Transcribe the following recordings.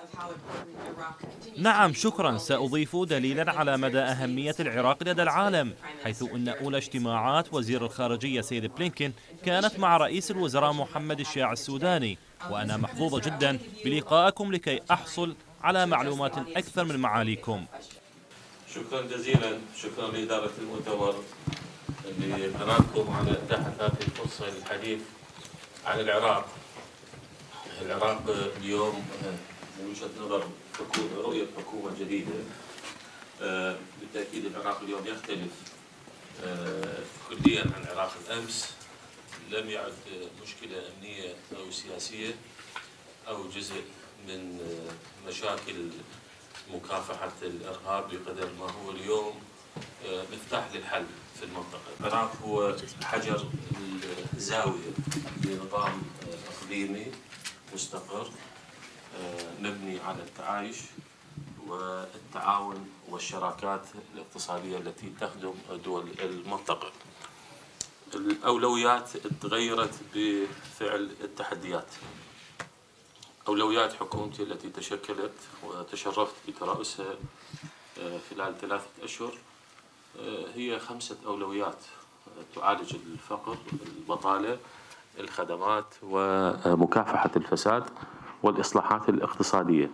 نعم شكرا، سأضيف دليلا على مدى أهمية العراق لدى العالم، حيث أن أولى اجتماعات وزير الخارجية سيد بلينكين كانت مع رئيس الوزراء محمد الشياع السوداني، وأنا محظوظة جدا بلقائكم لكي أحصل على معلومات أكثر من معاليكم. شكرا جزيلا، شكرا لإدارة المؤتمر لقناتكم على إتاحة هذه الفرصة للحديث عن العراق. العراق اليوم من وجهة نظر رؤية حكومة جديدة، بالتأكيد العراق اليوم يختلف كليا عن العراق الأمس. لم يعد مشكلة أمنية أو سياسية أو جزء من مشاكل مكافحة الإرهاب، بقدر ما هو اليوم مفتاح للحل في المنطقة. العراق هو حجر الزاوية لنظام إقليمي مستقر مبني على التعايش والتعاون والشراكات الاقتصادية التي تخدم دول المنطقة. الأولويات تغيرت بفعل التحديات. أولويات حكومتي التي تشكلت وتشرفت بترأسها خلال 3 أشهر هي 5 أولويات تعالج الفقر، البطالة، الخدمات، ومكافحة الفساد، والإصلاحات الاقتصادية.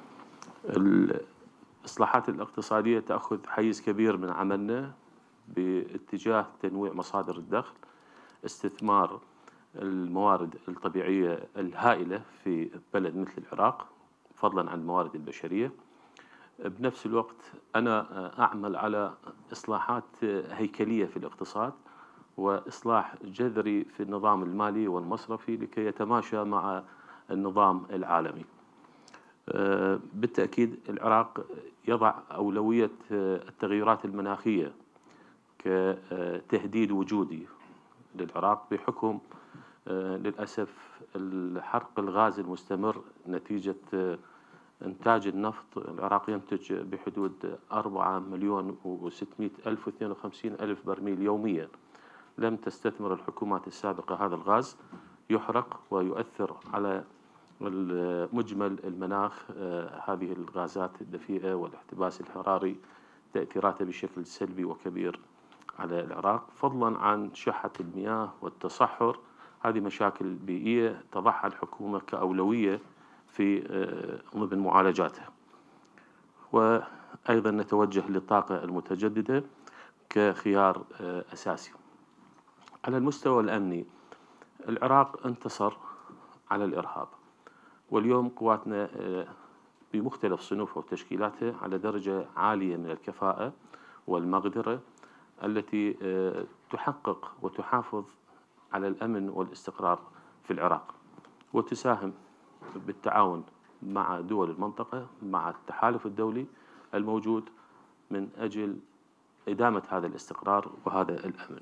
الإصلاحات الاقتصادية تأخذ حيز كبير من عملنا باتجاه تنويع مصادر الدخل، استثمار الموارد الطبيعية الهائلة في بلد مثل العراق فضلا عن الموارد البشرية. بنفس الوقت أنا أعمل على إصلاحات هيكلية في الاقتصاد وإصلاح جذري في النظام المالي والمصرفي لكي يتماشى مع النظام العالمي. بالتأكيد العراق يضع أولوية التغيرات المناخية كتهديد وجودي للعراق بحكم للأسف الحرق الغاز المستمر نتيجة إنتاج النفط. العراق ينتج بحدود 4,600,000 و52,000 برميل يوميا. لم تستثمر الحكومات السابقة هذا الغاز، يحرق ويؤثر على مجمل المناخ. هذه الغازات الدفيئة والاحتباس الحراري تأثيراتها بشكل سلبي وكبير على العراق، فضلا عن شحة المياه والتصحر. هذه مشاكل بيئية تضعها الحكومة كأولوية في ضمن معالجاتها. وأيضا نتوجه للطاقة المتجددة كخيار أساسي. على المستوى الأمني العراق انتصر على الإرهاب، واليوم قواتنا بمختلف صنوفها وتشكيلاتها على درجة عالية من الكفاءة والمقدرة التي تحقق وتحافظ على الأمن والاستقرار في العراق، وتساهم بالتعاون مع دول المنطقة مع التحالف الدولي الموجود من أجل إدامة هذا الاستقرار وهذا الأمن.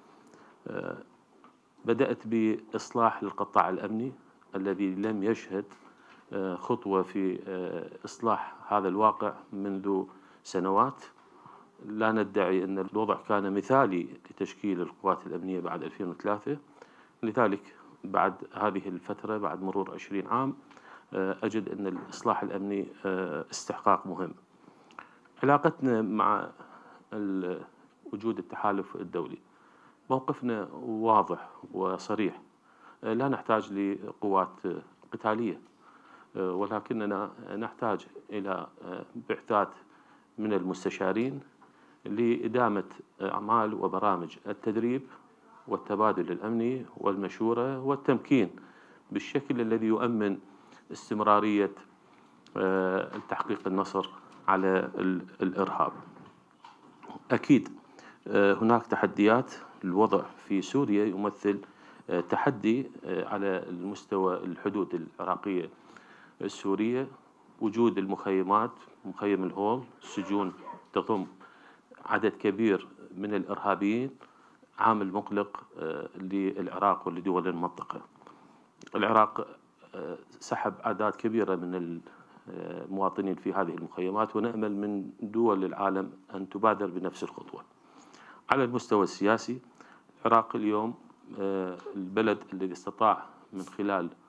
بدأت بإصلاح القطاع الأمني الذي لم يشهد خطوة في إصلاح هذا الواقع منذ سنوات. لا ندعي أن الوضع كان مثالي لتشكيل القوات الأمنية بعد 2003، لذلك بعد هذه الفترة بعد مرور 20 عام أجد أن الإصلاح الأمني استحقاق مهم. علاقتنا مع وجود التحالف الدولي، موقفنا واضح وصريح. لا نحتاج لقوات قتالية، ولكننا نحتاج إلى بعثات من المستشارين لإدامة أعمال وبرامج التدريب والتبادل الأمني والمشورة والتمكين بالشكل الذي يؤمن استمرارية تحقيق النصر على الإرهاب. أكيد هناك تحديات. الوضع في سوريا يمثل تحدي على المستوى الحدود العراقية السورية. وجود المخيمات، مخيم الهول، سجون تضم عدد كبير من الإرهابيين، عامل مقلق للعراق ولدول المنطقة. العراق سحب أعداد كبيرة من المواطنين في هذه المخيمات، ونأمل من دول العالم أن تبادر بنفس الخطوة. على المستوى السياسي العراق اليوم البلد الذي استطاع من خلال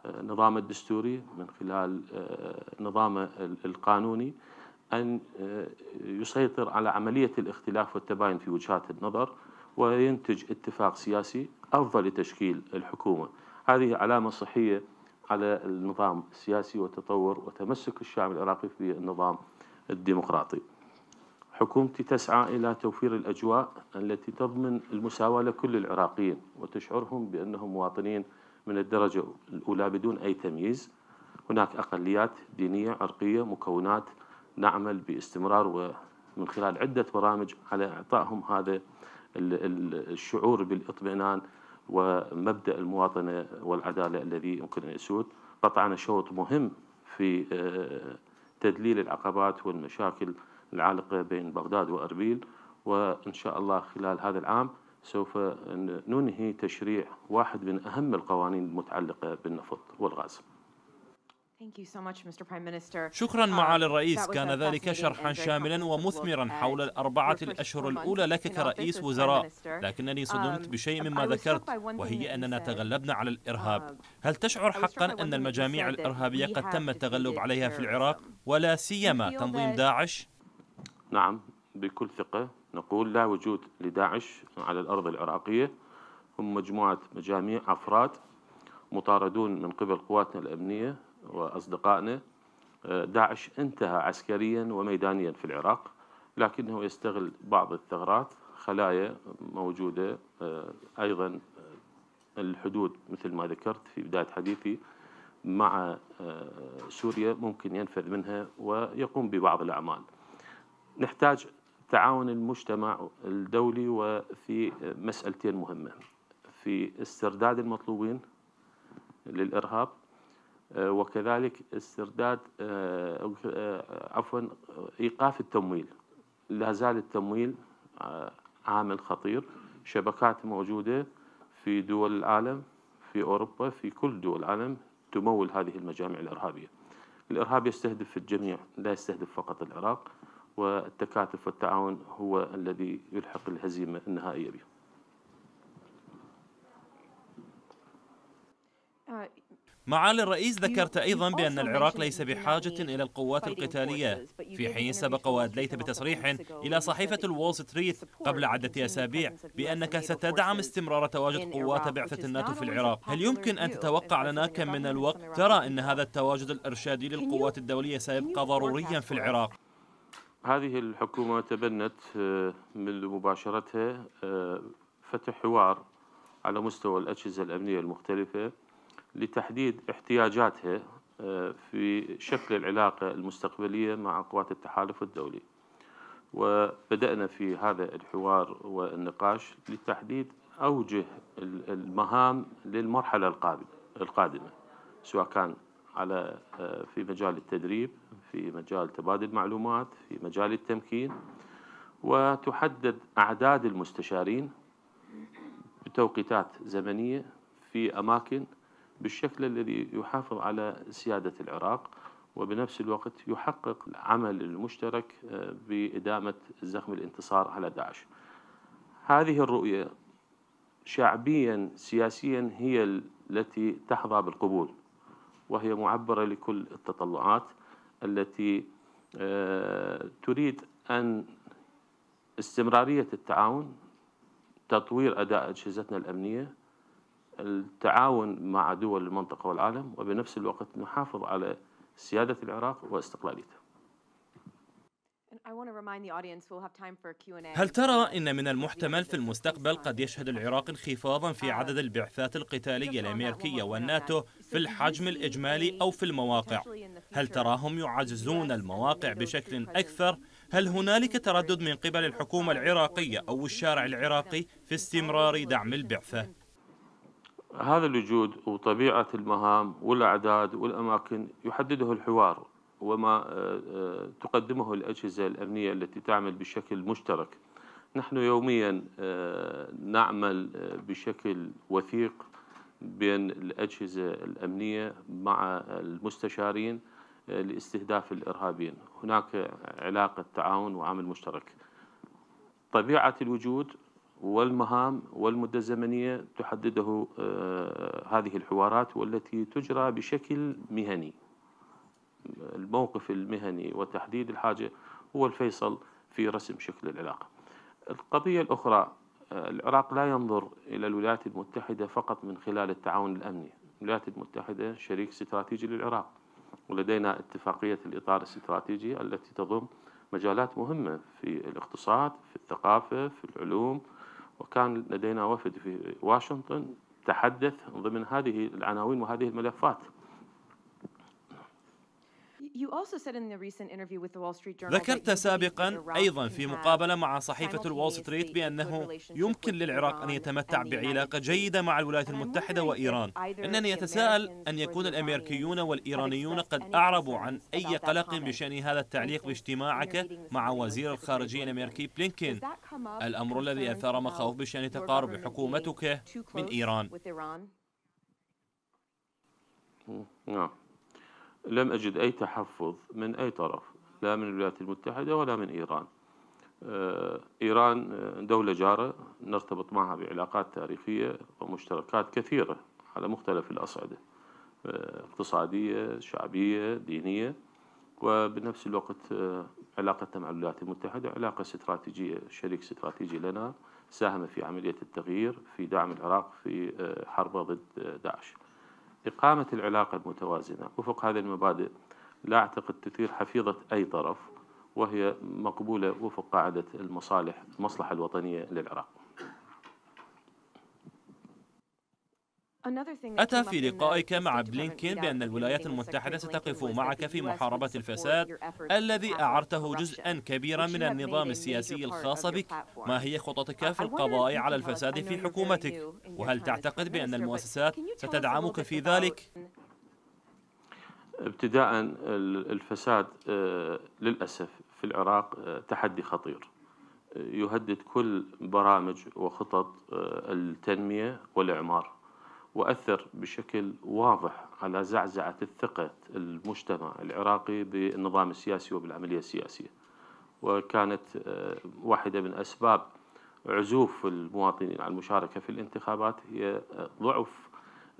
نظامه الدستوري، من خلال نظامه القانوني، أن يسيطر على عملية الاختلاف والتباين في وجهات النظر، وينتج اتفاق سياسي أفضل لتشكيل الحكومة. هذه علامة صحية على النظام السياسي وتطور وتمسك الشعب العراقي في النظام الديمقراطي. حكومتي تسعى إلى توفير الأجواء التي تضمن المساواة لكل العراقيين وتشعرهم بأنهم مواطنين من الدرجة الأولى بدون أي تمييز. هناك أقليات دينية عرقية مكونات نعمل باستمرار ومن خلال عدة برامج على إعطائهم هذا الشعور بالاطمئنان ومبدأ المواطنة والعدالة الذي يمكن أن يسود. قطعنا شوط مهم في تذليل العقبات والمشاكل العالقة بين بغداد وأربيل، وإن شاء الله خلال هذا العام سوف ننهي تشريع واحد من أهم القوانين المتعلقة بالنفط والغاز. شكرا معالي الرئيس، كان ذلك شرحا شاملا ومثمرا حول الأربعة الأشهر الأولى لك كرئيس وزراء، لكنني صدمت بشيء مما ذكرت، وهي أننا تغلبنا على الإرهاب. هل تشعر حقا أن المجاميع الإرهابية قد تم التغلب عليها في العراق، ولا سيما تنظيم داعش؟ نعم، بكل ثقة نقول لا وجود لداعش على الأرض العراقية. هم مجموعة مجاميع أفراد مطاردون من قبل قواتنا الأمنية وأصدقائنا. داعش انتهى عسكريا وميدانيا في العراق، لكنه يستغل بعض الثغرات، خلايا موجودة أيضا الحدود مثل ما ذكرت في بداية حديثي مع سوريا ممكن ينفذ منها ويقوم ببعض الأعمال. نحتاج تعاون المجتمع الدولي وفي مسألتين مهمة: في استرداد المطلوبين للإرهاب، وكذلك استرداد إيقاف التمويل. لا زال التمويل عامل خطير، شبكات موجودة في دول العالم، في أوروبا، في كل دول العالم تمول هذه المجاميع الإرهابية. الإرهاب يستهدف الجميع، لا يستهدف فقط العراق، والتكاتف والتعاون هو الذي يلحق الهزيمة النهائية به. معالي الرئيس، ذكرت أيضا بأن العراق ليس بحاجة إلى القوات القتالية، في حين سبق وأدليت بتصريح إلى صحيفة الوول ستريت قبل عدة أسابيع بأنك ستدعم استمرار تواجد قوات بعثة الناتو في العراق. هل يمكن أن تتوقع لنا كم من الوقت ترى أن هذا التواجد الإرشادي للقوات الدولية سيبقى ضروريا في العراق؟ هذه الحكومة تبنت منذ مباشرتها فتح حوار على مستوى الأجهزة الأمنية المختلفة لتحديد احتياجاتها في شكل العلاقة المستقبلية مع قوات التحالف الدولي. وبدأنا في هذا الحوار والنقاش لتحديد أوجه المهام للمرحلة القادمة، سواء كان على في مجال التدريب، في مجال تبادل المعلومات، في مجال التمكين، وتحدد أعداد المستشارين بتوقيتات زمنية في أماكن بالشكل الذي يحافظ على سيادة العراق، وبنفس الوقت يحقق العمل المشترك بإدامة زخم الانتصار على داعش. هذه الرؤية شعبيا سياسيا هي التي تحظى بالقبول، وهي معبرة لكل التطلعات التي تريد أن استمرارية التعاون، تطوير أداء أجهزتنا الأمنية، التعاون مع دول المنطقة والعالم، وبنفس الوقت نحافظ على سيادة العراق واستقلاليته. هل ترى أن من المحتمل في المستقبل قد يشهد العراق انخفاضا في عدد البعثات القتالية الأمريكية والناتو في الحجم الإجمالي أو في المواقع؟ هل تراهم يعززون المواقع بشكل أكثر؟ هل هنالك تردد من قبل الحكومة العراقية أو الشارع العراقي في استمرار دعم البعثة؟ هذا الوجود وطبيعة المهام والأعداد والأماكن يحدده الحوار وما تقدمه الأجهزة الأمنية التي تعمل بشكل مشترك. نحن يوميا نعمل بشكل وثيق بين الأجهزة الأمنية مع المستشارين لاستهداف الإرهابيين. هناك علاقة تعاون وعمل مشترك. طبيعة الوجود والمهام والمدة الزمنية تحدده هذه الحوارات، والتي تجرى بشكل مهني. الموقف المهني وتحديد الحاجة هو الفيصل في رسم شكل العلاقة. القضية الأخرى، العراق لا ينظر إلى الولايات المتحدة فقط من خلال التعاون الأمني. الولايات المتحدة شريك استراتيجي للعراق، ولدينا اتفاقية الإطار الاستراتيجي التي تضم مجالات مهمة في الاقتصاد، في الثقافة، في العلوم، وكان لدينا وفد في واشنطن تحدث ضمن هذه العناوين وهذه الملفات. ذكرت سابقا أيضا في مقابلة مع صحيفة الوول ستريت بأنه يمكن للعراق أن يتمتع بعلاقة جيدة مع الولايات المتحدة وإيران. إنني أتساءل أن يكون الأمريكيون والإيرانيون قد أعربوا عن أي قلق بشأن هذا التعليق باجتماعك مع وزير الخارجية الأمريكي بلينكين، الأمر الذي أثار مخاوف بشأن تقارب حكومتك من إيران. نعم، لم أجد أي تحفظ من أي طرف، لا من الولايات المتحدة ولا من إيران. إيران دولة جارة نرتبط معها بعلاقات تاريخية ومشتركات كثيرة على مختلف الأصعدة، اقتصادية، شعبية، دينية، وبنفس الوقت علاقتنا مع الولايات المتحدة علاقة استراتيجية، شريك استراتيجي لنا، ساهم في عملية التغيير في دعم العراق في حربه ضد داعش. إقامة العلاقة المتوازنة وفق هذه المبادئ لا أعتقد تثير حفيظة أي طرف، وهي مقبولة وفق قاعدة المصلحة الوطنية للعراق. أتى في لقائك مع بلينكين بأن الولايات المتحدة ستقف معك في محاربة الفساد الذي أعرته جزءا كبيرا من النظام السياسي الخاص بك. ما هي خططك في القضاء على الفساد في حكومتك؟ وهل تعتقد بأن المؤسسات ستدعمك في ذلك؟ ابتداء، الفساد للأسف في العراق تحدي خطير يهدد كل برامج وخطط التنمية والإعمار، وأثر بشكل واضح على زعزعة الثقة المجتمع العراقي بالنظام السياسي وبالعملية السياسية، وكانت واحدة من أسباب عزوف المواطنين عن المشاركة في الانتخابات هي ضعف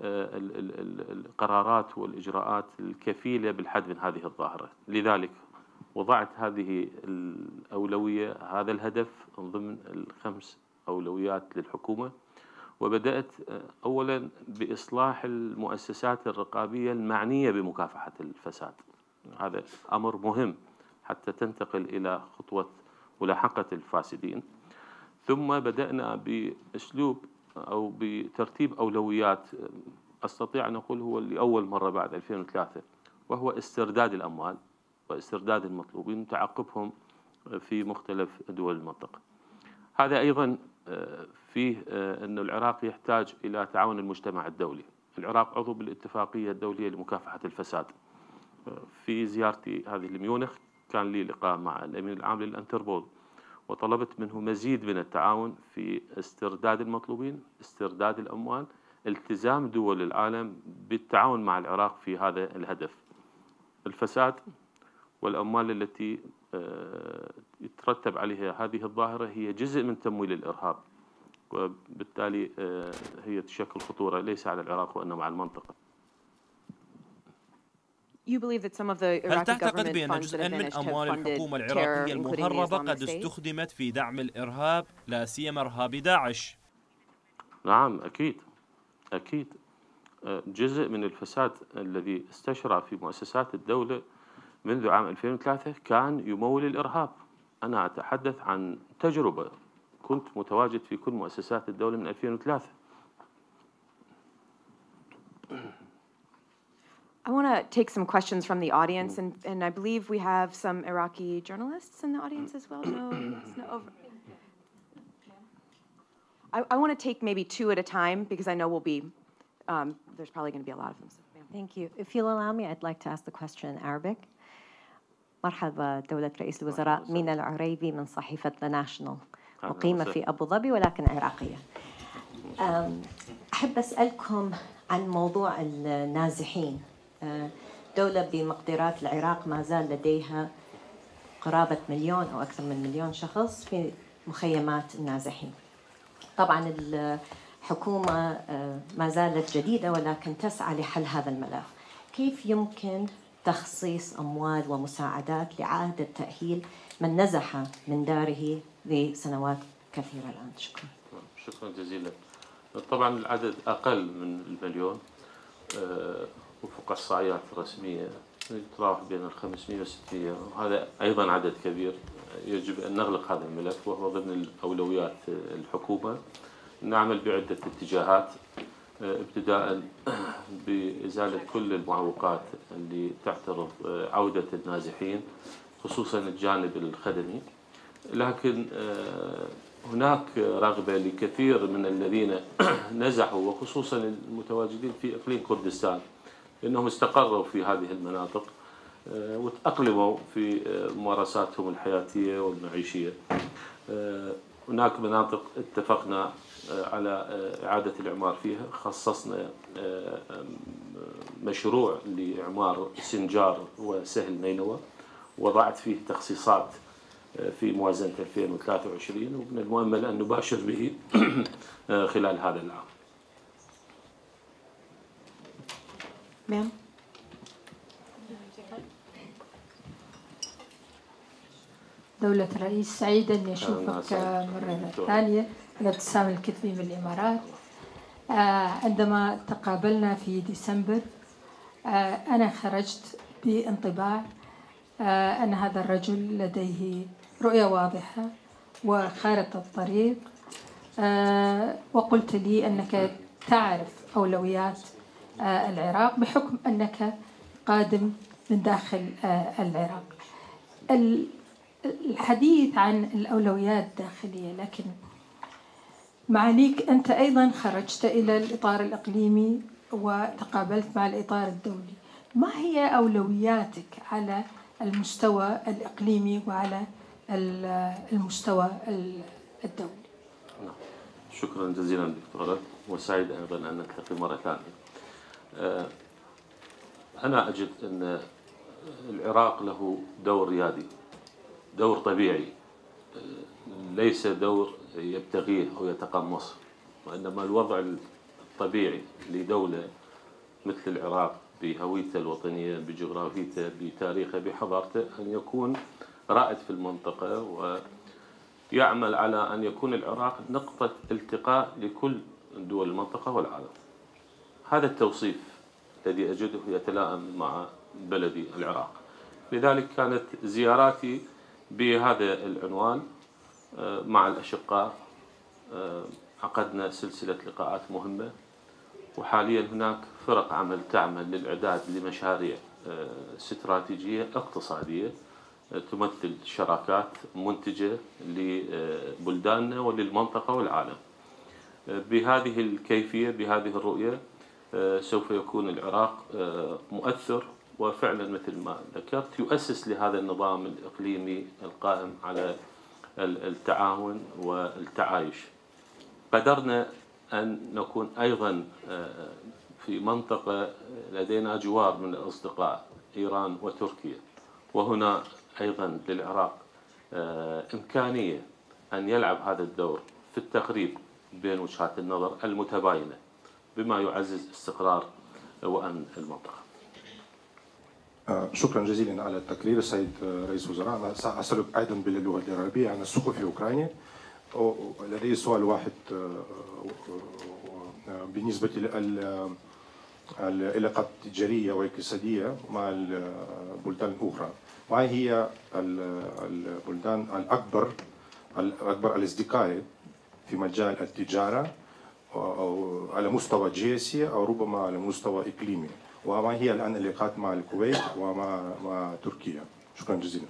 القرارات والإجراءات الكفيلة بالحد من هذه الظاهرة. لذلك وضعت هذه الأولوية، هذا الهدف ضمن الخمس أولويات للحكومة، وبدأت أولا بإصلاح المؤسسات الرقابية المعنية بمكافحة الفساد. هذا أمر مهم حتى تنتقل إلى خطوة ملاحقة الفاسدين. ثم بدأنا بأسلوب أو بترتيب أولويات أستطيع أن أقول هو لأول مرة بعد 2003، وهو استرداد الأموال واسترداد المطلوبين وتعقبهم في مختلف دول المنطقة. هذا أيضا فيه أن العراق يحتاج إلى تعاون المجتمع الدولي. العراق عضو بالاتفاقية الدولية لمكافحة الفساد. في زيارتي هذه لميونخ كان لي لقاء مع الأمين العام للأنتربول، وطلبت منه مزيد من التعاون في استرداد المطلوبين، استرداد الأموال، التزام دول العالم بالتعاون مع العراق في هذا الهدف. الفساد والأموال التي يترتب عليها هذه الظاهرة هي جزء من تمويل الإرهاب، وبالتالي هي تشكل خطورة ليس على العراق وإنما على المنطقة. هل تعتقد بأن جزءا من أموال الحكومة العراقية المهربة قد استخدمت في دعم الإرهاب، لا سيما إرهاب داعش؟ نعم، أكيد. جزء من الفساد الذي استشرى في مؤسسات الدولة منذ عام 2003 كان يمول الإرهاب. أنا أتحدث عن تجربة، كنت متواجد في كل مؤسسات الدولة من 2003. I want to take some questions from the audience, and I believe we have some Iraqi journalists in the audience as well. I want to take maybe two at a time because I know we'll be, there's probably going to be a lot of them. So, thank you. If you'll allow me, I'd like to ask the question in Arabic. مرحبا دولة رئيس الوزراء، مينا العريبي من صحيفة The National، مقيمة في أبو ظبي ولكن عراقية. أحب أسألكم عن موضوع النازحين. دولة بمقدرات العراق ما زال لديها قرابة 1,000,000 أو أكثر من 1,000,000 شخص في مخيمات النازحين. طبعا الحكومة ما زالت جديدة ولكن تسعى لحل هذا الملف. كيف يمكن تخصيص أموال ومساعدات لإعادة تأهيل من نزح من داره لسنوات كثيرة الآن؟ شكرا. شكرا جزيلا. طبعا العدد أقل من المليون وفق إحصائيات رسمية يتراوح بين 500 و 600، وهذا أيضا عدد كبير. يجب أن نغلق هذا الملف وهو ضمن أولويات الحكومة. نعمل بعدة اتجاهات، ابتداء بإزالة كل المعوقات اللي تعترض عودة النازحين خصوصا الجانب الخدمي، لكن هناك رغبة لكثير من الذين نزحوا وخصوصا المتواجدين في إقليم كردستان لأنهم استقروا في هذه المناطق وتأقلموا في ممارساتهم الحياتية والمعيشية. هناك مناطق اتفقنا على إعادة الإعمار فيها، خصصنا مشروع لإعمار سنجار وسهل نينوى، وضعت فيه تخصيصات في موازنة 2023 ومن المؤمل أن نباشر به خلال هذا العام. Ma'am? دولة الرئيس، سعيدة أني أشوفك مرة ثانية. أنا ابتسام الكتبي من الإمارات. عندما تقابلنا في ديسمبر أنا خرجت بانطباع أن هذا الرجل لديه رؤية واضحة وخارطة الطريق، وقلت لي أنك تعرف أولويات العراق بحكم أنك قادم من داخل العراق. الحديث عن الأولويات الداخلية، لكن معاليك أنت أيضا خرجت إلى الإطار الإقليمي وتقابلت مع الإطار الدولي. ما هي أولوياتك على المستوى الإقليمي وعلى المستوى الدولي؟ شكرا جزيلا دكتورة، وسعيد أيضا أن نلتقي مرة ثانية. أنا أجد أن العراق له دور ريادي، دور طبيعي، ليس دور يبتغيه أو يتقمصه، وإنما الوضع الطبيعي لدولة مثل العراق بهويته الوطنية، بجغرافيته، بتاريخه، بحضارته، أن يكون رائد في المنطقة ويعمل على أن يكون العراق نقطة التقاء لكل دول المنطقة والعالم. هذا التوصيف الذي أجده يتلائم مع بلدي العراق. لذلك كانت زياراتي بهذا العنوان مع الأشقاء. عقدنا سلسلة لقاءات مهمة، وحاليا هناك فرق عمل تعمل للإعداد لمشاريع استراتيجية اقتصادية تمثل شراكات منتجة لبلداننا وللمنطقة والعالم. بهذه الكيفية، بهذه الرؤية، سوف يكون العراق مؤثر، وفعلا مثل ما ذكرت يؤسس لهذا النظام الإقليمي القائم على التعاون والتعايش. قدرنا أن نكون أيضا في منطقة لدينا جوار من الأصدقاء إيران وتركيا، وهنا أيضا للعراق إمكانية أن يلعب هذا الدور في التقريب بين وجهات النظر المتباينة بما يعزز استقرار وأمن المنطقة. شكرا جزيلا على التقرير السيد رئيس الوزراء. أنا سأسألك أيضا باللغة العربية عن السقوط في أوكرانيا. لدي سؤال واحد بالنسبة للعلاقات التجارية والاقتصادية مع البلدان الأخرى. ما هي البلدان الأكبر الأصدقاء في مجال التجارة أو على مستوى جيسي أو ربما على مستوى إقليمي؟ وما هي الآن العلاقات مع الكويت ومع تركيا؟ شكرا جزيلا.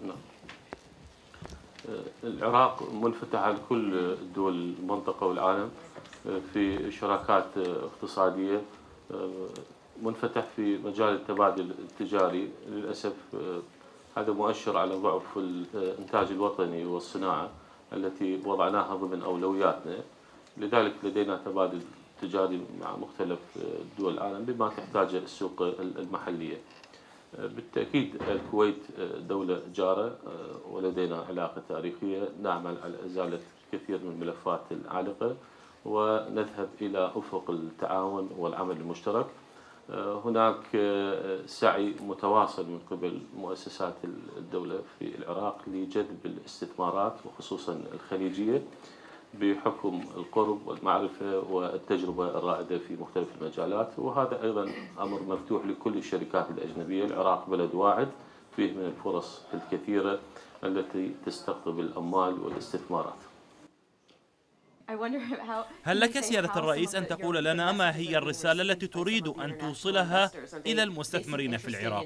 العراق منفتح على كل دول المنطقة والعالم في شراكات اقتصادية، منفتح في مجال التبادل التجاري. للأسف هذا مؤشر على ضعف الإنتاج الوطني والصناعة التي وضعناها ضمن أولوياتنا. لذلك لدينا تبادل تجاري مع مختلف دول العالم بما تحتاجه السوق المحلية. بالتأكيد الكويت دولة جارة ولدينا علاقة تاريخية، نعمل على إزالة كثير من الملفات العالقة، ونذهب إلى أفق التعاون والعمل المشترك. هناك سعي متواصل من قبل مؤسسات الدولة في العراق لجذب الاستثمارات وخصوصا الخليجية بحكم القرب والمعرفة والتجربة الرائدة في مختلف المجالات، وهذا أيضا أمر مفتوح لكل الشركات الأجنبية. العراق بلد واعد فيه من الفرص الكثيرة التي تستقطب الأموال والاستثمارات. هل لك سيادة الرئيس أن تقول لنا ما هي الرسالة التي تريد أن توصلها إلى المستثمرين في العراق؟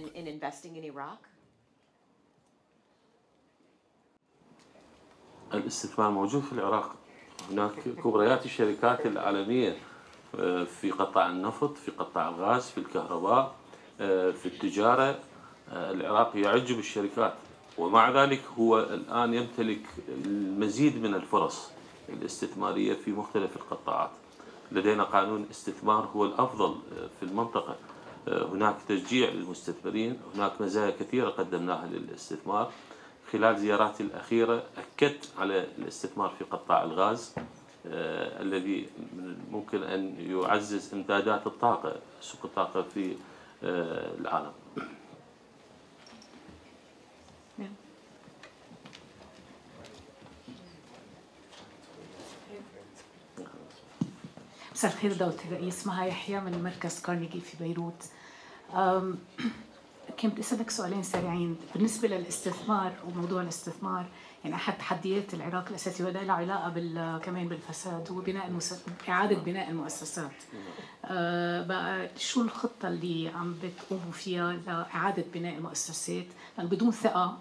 الاستثمار موجود في العراق. هناك كبريات الشركات العالمية في قطاع النفط، في قطاع الغاز، في الكهرباء، في التجارة. العراق يعج بالشركات، ومع ذلك هو الآن يمتلك المزيد من الفرص الاستثمارية في مختلف القطاعات. لدينا قانون استثمار هو الأفضل في المنطقة. هناك تشجيع للمستثمرين، هناك مزايا كثيرة قدمناها للاستثمار. خلال زياراتي الأخيرة أكدت على الاستثمار في قطاع الغاز الذي ممكن أن يعزز إمدادات الطاقة، سوق الطاقة في العالم. مساء الخير دولة الرئيس، معها يحيى من مركز كارنيجي في بيروت. كنت أسألك سؤالين سريعين بالنسبة للاستثمار وموضوع الاستثمار. يعني أحد تحديات العراق الأساسي وده له علاقة كمان بالفساد هو إعادة بناء المؤسسات. بقى شو الخطة اللي عم بتقوموا فيها لإعادة بناء المؤسسات؟ لأن بدون ثقة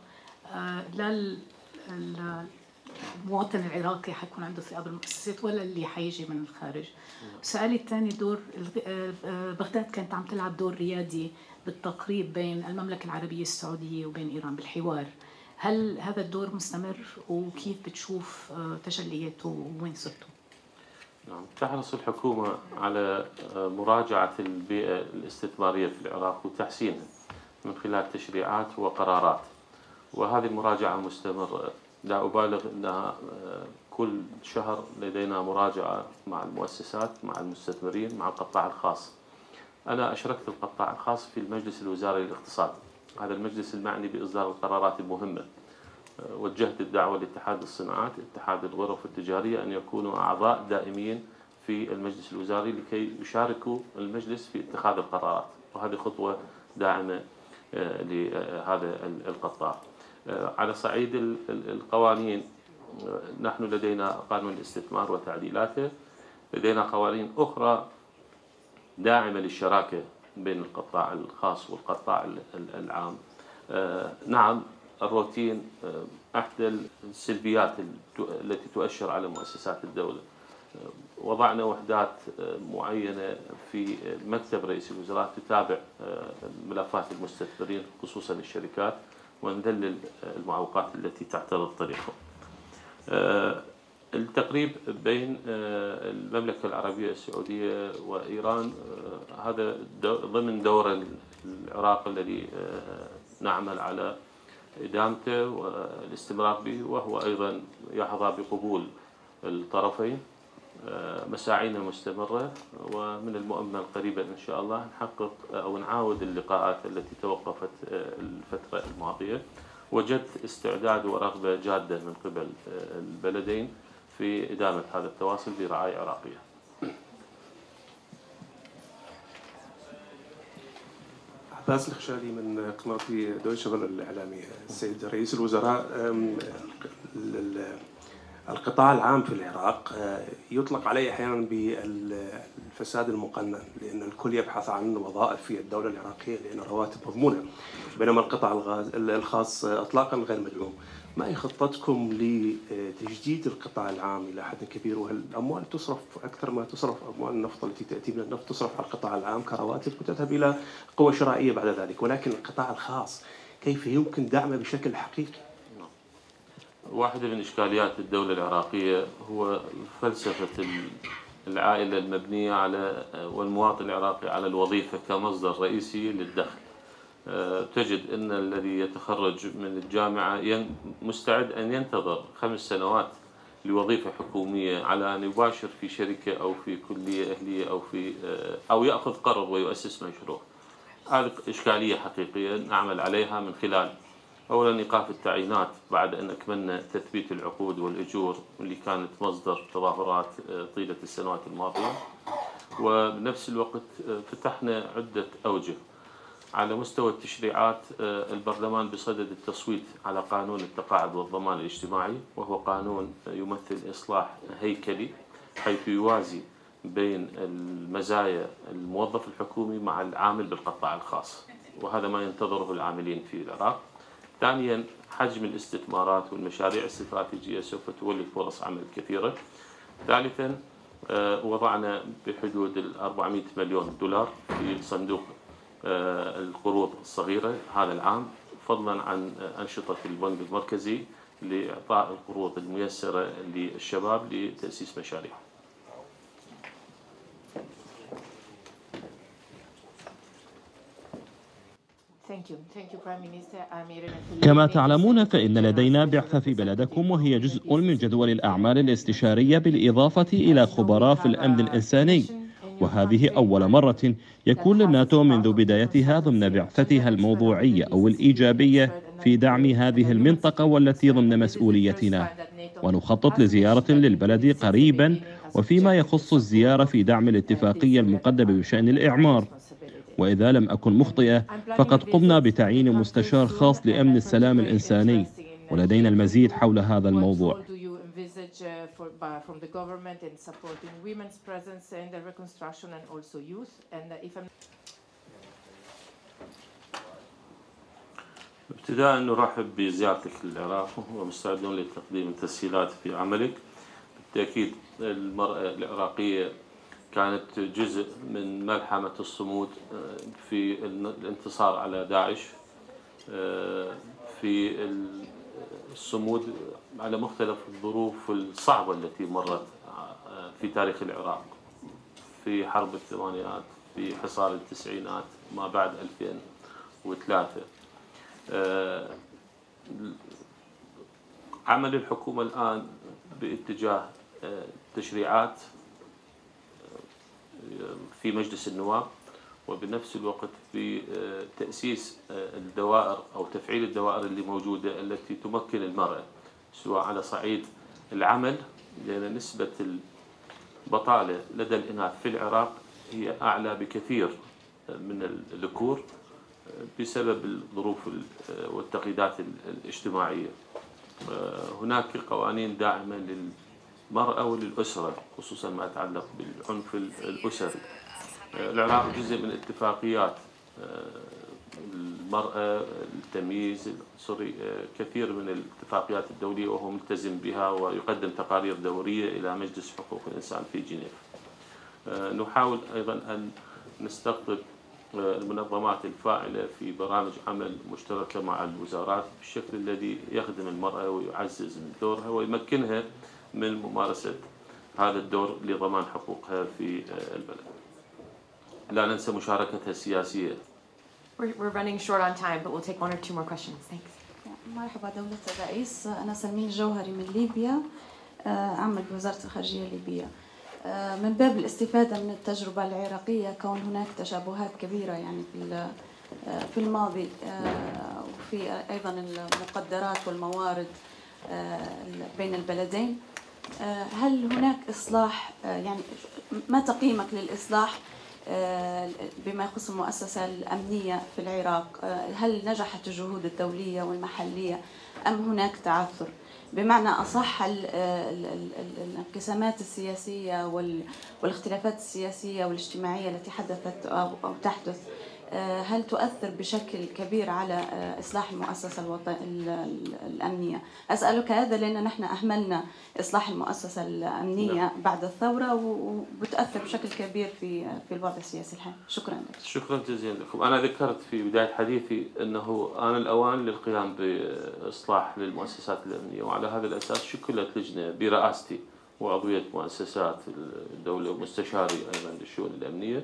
المواطن العراقي حيكون عنده ثقة بالمؤسسات ولا اللي حيجي من الخارج. سؤالي الثاني، بغداد كانت عم تلعب دور ريادي بالتقريب بين المملكة العربية السعودية وبين إيران بالحوار. هل هذا الدور مستمر وكيف بتشوف تجلياته ووين صرتوا؟ نعم، تحرص الحكومة على مراجعة البيئة الاستثمارية في العراق وتحسينها من خلال تشريعات وقرارات، وهذه المراجعة مستمرة. لا أبالغ أنها كل شهر لدينا مراجعة مع المؤسسات، مع المستثمرين، مع القطاع الخاص. أنا أشركت القطاع الخاص في المجلس الوزاري للاقتصاد، هذا المجلس المعني بإصدار القرارات المهمة. وجهت الدعوة لاتحاد الصناعات، اتحاد الغرف التجارية أن يكونوا أعضاء دائمين في المجلس الوزاري لكي يشاركوا المجلس في اتخاذ القرارات، وهذه خطوة داعمة لهذا القطاع. على صعيد القوانين، نحن لدينا قانون الاستثمار وتعديلاته، لدينا قوانين أخرى داعمة للشراكة بين القطاع الخاص والقطاع العام. نعم، الروتين أحدى السلبيات التي تؤشر على مؤسسات الدولة. وضعنا وحدات معينة في مكتب رئيس الوزراء تتابع ملفات المستثمرين خصوصا الشركات ونذلل المعوقات التي تعترض طريقهم. التقريب بين المملكة العربية السعودية وإيران هذا ضمن دور العراق الذي نعمل على إدامته والاستمرار به، وهو أيضا يحظى بقبول الطرفين. مساعينا مستمرة، ومن المؤمل قريبا إن شاء الله نحقق أو نعاود اللقاءات التي توقفت الفترة الماضية. وجدت استعداد ورغبة جادة من قبل البلدين في إدامة هذا التواصل برعاية عراقية. عباس الخشالي من قناة دويتشه فيله الإعلامية. السيد رئيس الوزراء، القطاع العام في العراق يطلق عليه أحيانا بالفساد المقنن، لأن الكل يبحث عن وظائف في الدولة العراقية لأن الرواتب مضمونة، بينما القطاع الخاص إطلاقا غير مدعوم. ما هي خطتكم لتجديد القطاع العام إلى حد كبير؟ والأموال تصرف أكثر ما تصرف أموال النفط التي تأتي من النفط تصرف على القطاع العام كرواتب وتذهب إلى قوة شرائية بعد ذلك، ولكن القطاع الخاص كيف يمكن دعمه بشكل حقيقي؟ واحدة من إشكاليات الدولة العراقية هو فلسفة العائلة المبنية على والمواطن العراقي على الوظيفة كمصدر رئيسي للدخل. تجد أن الذي يتخرج من الجامعة مستعد أن ينتظر 5 سنوات لوظيفة حكومية على أن يباشر في شركة أو في كلية أهلية أو يأخذ قرض ويؤسس مشروع. هذه إشكالية حقيقية نعمل عليها من خلال أولا إيقاف التعيينات بعد أن أكملنا تثبيت العقود والأجور اللي كانت مصدر تظاهرات طيلة السنوات الماضية، وبنفس الوقت فتحنا عدة أوجه. على مستوى التشريعات البرلمان بصدد التصويت على قانون التقاعد والضمان الاجتماعي، وهو قانون يمثل إصلاح هيكلي حيث يوازي بين المزايا الموظف الحكومي مع العامل بالقطاع الخاص، وهذا ما ينتظره العاملين في العراق. ثانيا حجم الاستثمارات والمشاريع الاستراتيجية سوف تولد فرص عمل كثيرة. ثالثا وضعنا بحدود 400 مليون دولار في صندوق القروض الصغيرة هذا العام، فضلا عن أنشطة البنك المركزي لإعطاء القروض الميسرة للشباب لتأسيس مشاريع. كما تعلمون فإن لدينا بعثة في بلدكم، وهي جزء من جدول الأعمال الاستشارية بالإضافة إلى خبراء في الأمن الإنساني، وهذه أول مرة يكون للناتو منذ بدايتها ضمن بعثتها الموضوعية أو الإيجابية في دعم هذه المنطقة والتي ضمن مسؤوليتنا، ونخطط لزيارة للبلد قريبا وفيما يخص الزيارة في دعم الاتفاقية المقدمة بشأن الإعمار. وإذا لم أكن مخطئة فقد قمنا بتعيين مستشار خاص لأمن السلام الإنساني، ولدينا المزيد حول هذا الموضوع. ابتداء نرحب بزيارتك للعراق ومستعدون لتقديم التسهيلات في عملك. بالتأكيد المرأة العراقية كانت جزء من ملحمة الصمود في الانتصار على داعش، في الصمود على مختلف الظروف الصعبة التي مرت في تاريخ العراق، في حرب الثمانينات، في حصار التسعينات، ما بعد 2003. عمل الحكومة الآن باتجاه تشريعات في مجلس النواب، وبنفس الوقت في تأسيس الدوائر أو تفعيل الدوائر اللي موجودة التي تمكن المرأة سواء على صعيد العمل، لأن نسبة البطالة لدى الإناث في العراق هي أعلى بكثير من الذكور بسبب الظروف والتقييدات الاجتماعية. هناك قوانين داعمة للمرأة وللأسرة، خصوصا ما يتعلق بالعنف الأسري. العراق جزء من اتفاقيات المرأة، التمييز العنصري، كثير من الاتفاقيات الدولية وهو ملتزم بها ويقدم تقارير دورية إلى مجلس حقوق الإنسان في جنيف. نحاول أيضا أن نستقطب المنظمات الفاعلة في برامج عمل مشتركة مع الوزارات بالشكل الذي يخدم المرأة ويعزز من دورها ويمكنها من ممارسة هذا الدور لضمان حقوقها في البلد. لا ننسى مشاركتها السياسية. We're running short on time, but we'll take one or two more questions. Thanks. مرحبا دولة الرئيس، أنا سلمين الجوهري من ليبيا، أعمل بوزارة الخارجية الليبية. من باب الاستفادة من التجربة العراقية، كون هناك تشابهات كبيرة يعني في الماضي، وفي أيضا المقدرات والموارد بين البلدين، هل هناك إصلاح؟ يعني ما تقييمك للإصلاح بما يخص المؤسسة الأمنية في العراق؟ هل نجحت الجهود الدولية والمحلية أم هناك تعثر؟ بمعنى أصح الانقسامات السياسية والاختلافات السياسية والاجتماعية التي حدثت أو تحدث، هل تؤثر بشكل كبير على إصلاح المؤسسة الأمنية؟ أسألك هذا لأن نحن أهملنا إصلاح المؤسسة الأمنية بعد الثورة، وبتأثر بشكل كبير في الوضع السياسي الحالي. شكرا لك. شكرا جزيلا لكم. أنا ذكرت في بداية حديثي أنه آن الأوان للقيام بإصلاح للمؤسسات الأمنية، وعلى هذا الأساس شكلت لجنة برئاستي وعضوية مؤسسات الدولة ومستشاري أيضا للشؤون الأمنية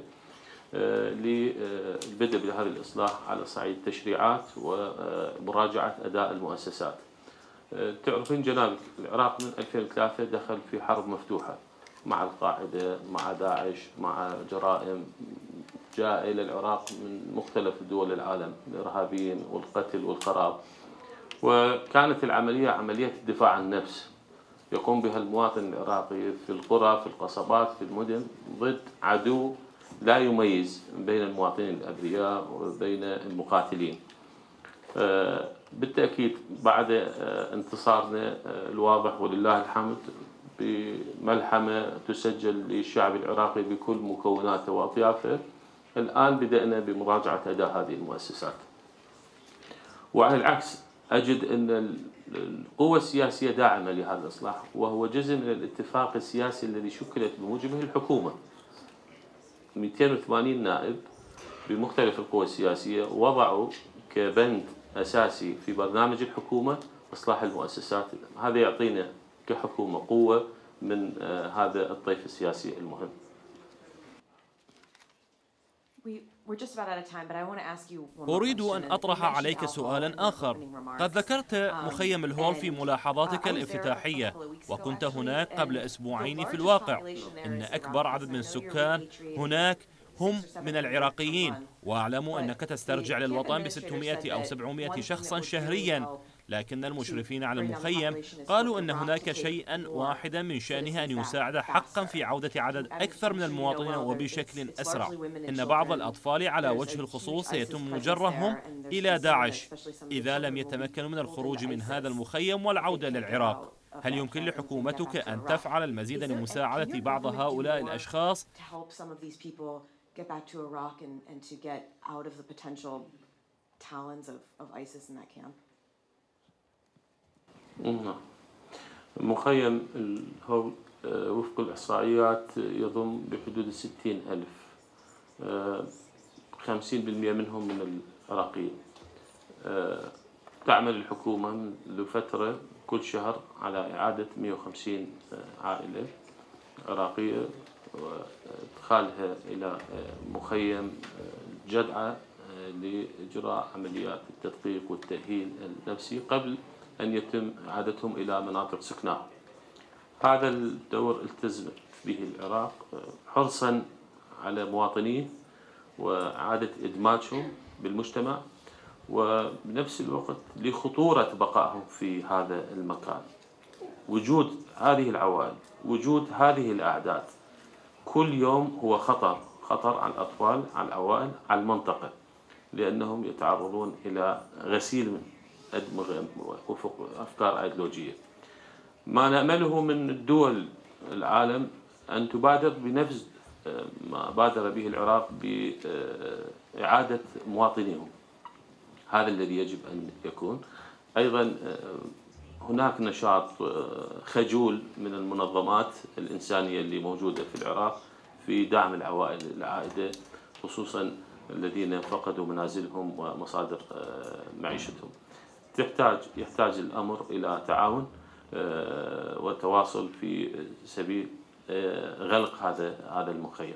للبدء بهذا الإصلاح على صعيد التشريعات ومراجعة أداء المؤسسات. تعرفين جنابك العراق من 2003 دخل في حرب مفتوحة مع القاعدة، مع داعش، مع جرائم جاء إلى العراق من مختلف دول العالم، الإرهابيين والقتل والخراب. وكانت العملية عملية الدفاع عن النفس يقوم بها المواطن العراقي في القرى، في القصبات، في المدن، ضد عدو لا يميز بين المواطنين الأبرياء وبين المقاتلين. بالتأكيد بعد انتصارنا الواضح ولله الحمد بملحمة تسجل للشعب العراقي بكل مكوناته وأطيافه، الآن بدأنا بمراجعة أداء هذه المؤسسات. وعلى العكس أجد أن القوى السياسية داعمة لهذا الإصلاح، وهو جزء من الاتفاق السياسي الذي شكلت بموجبه الحكومة. 280 نائب بمختلف القوى السياسية وضعوا كبند أساسي في برنامج الحكومة إصلاح المؤسسات. هذا يعطينا كحكومة قوة من هذا الطيف السياسي المهم. أريد أن أطرح عليك سؤالا آخر. قد ذكرت مخيم الهول في ملاحظاتك الافتتاحية، وكنت هناك قبل أسبوعين. في الواقع إن أكبر عدد من السكان هناك هم من العراقيين، وأعلم أنك تسترجع للوطن ب600 أو 700 شخصا شهريا، لكن المشرفين على المخيم قالوا أن هناك شيئا واحدا من شأنه أن يساعد حقا في عودة عدد أكثر من المواطنين وبشكل أسرع. إن بعض الأطفال على وجه الخصوص سيتم جرهم إلى داعش إذا لم يتمكنوا من الخروج من هذا المخيم والعودة للعراق. هل يمكن لحكومتك أن تفعل المزيد لمساعدة بعض هؤلاء الأشخاص؟ get back to Iraq and to get out of the potential talons of ISIS in that camp? مخيم الهول وفق الإحصائيات يضم بحدود 60,000، 50% منهم من العراقيين. تعمل الحكومة منذ فترة كل شهر على إعادة 150 عائلة عراقية وإدخالها إلى مخيم جدعة لإجراء عمليات التدقيق والتأهيل النفسي قبل أن يتم إعادتهم إلى مناطق سكناهم. هذا الدور التزم به العراق حرصا على مواطنيه وإعادة إدماجهم بالمجتمع، وبنفس الوقت لخطورة بقائهم في هذا المكان. وجود هذه العوائل، وجود هذه الأعداد كل يوم هو خطر على الأطفال، على العوائل، على المنطقة، لأنهم يتعرضون إلى غسيل أدمغة وفق أفكار أيديولوجية. ما نأمله من الدول العالم أن تبادر بنفس ما بادر به العراق بإعادة مواطنيهم. هذا الذي يجب أن يكون. أيضا هناك نشاط خجول من المنظمات الإنسانية اللي موجودة في العراق في دعم العوائل العائدة، خصوصا الذين فقدوا منازلهم ومصادر معيشتهم. يحتاج الأمر إلى تعاون وتواصل في سبيل غلق هذا المخيم.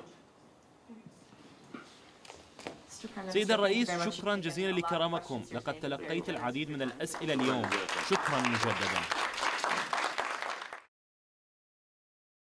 سيد الرئيس، شكرا جزيلا لكرمكم. لقد تلقيت العديد من الأسئلة اليوم. شكرا مجددا.